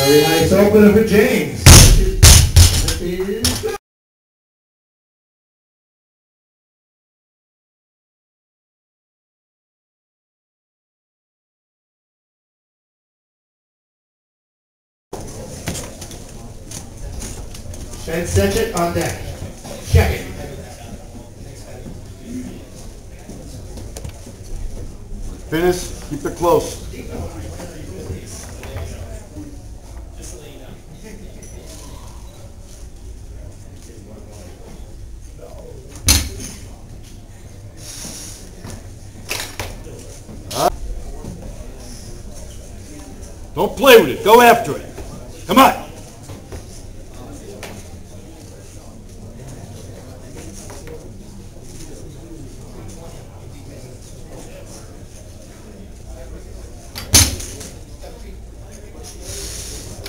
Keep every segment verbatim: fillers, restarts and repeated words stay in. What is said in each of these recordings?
Very nice opener for James. And set it on deck. Check it. Finish. Keep it close. Huh? Don't play with it. Go after it. Come on.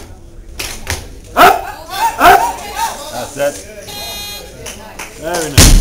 That's it. Very nice.